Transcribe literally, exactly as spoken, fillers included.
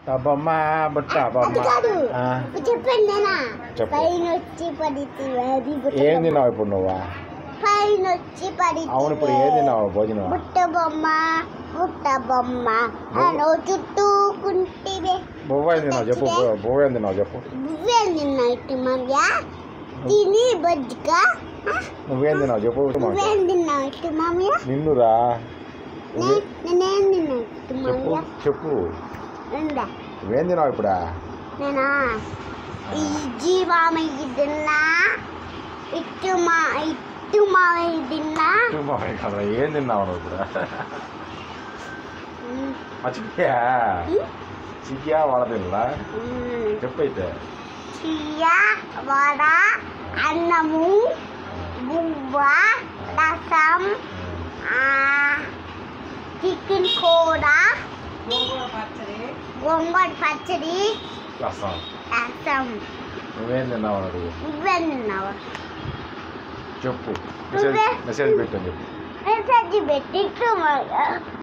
బొమ్మ బుట్ట బొమ్మ చెప్పు ఏం తిన్నావు ఇప్పుడు నువ్వు అవును ఇప్పుడు ఏం తిన్నావు భోజనం బుట్ట బొమ్మ బుట్ట బొమ్మ చుట్టూకుంటే బువ్వ ఏం తిన్నావు చెప్పు బువ్వ ఏం తిన్నావు చెప్పు నువ్వేం తిన్నావు ఇటు మమ్మీ తిని బొజ్జుగా నువ్వేం తిన్నావు చెప్పు నువ్వేం తిన్నావు ఇటు మమ్మీ నిన్నురా నేనేం తిన్నావు ఇటు చెప్పు మమ్మీ చెప్పు ఉందా నువ్వేం తిన్నావు ఇప్పుడా నేనా ఇజ్జి మామయ్య తిన్నా ఇటు మా ఇటు మామయ్య తిన్నా ఏం తిన్నావు నువ్వు ఇప్పుడు మర్చిపోయా చియ్యా వడ తిన్నా చెప్పైతే చియ్యా వడ అన్నము బువ్వ రసం చికెన్ కూర గోంగూర పచ్చడి రసం రసం నువ్వేం తిన్నావు అడుగు నువ్వేం తిన్నావు చెప్పు మెసేజ్ మెసేజ్ పెట్టని చెప్పు మెసేజ్ పెట్టి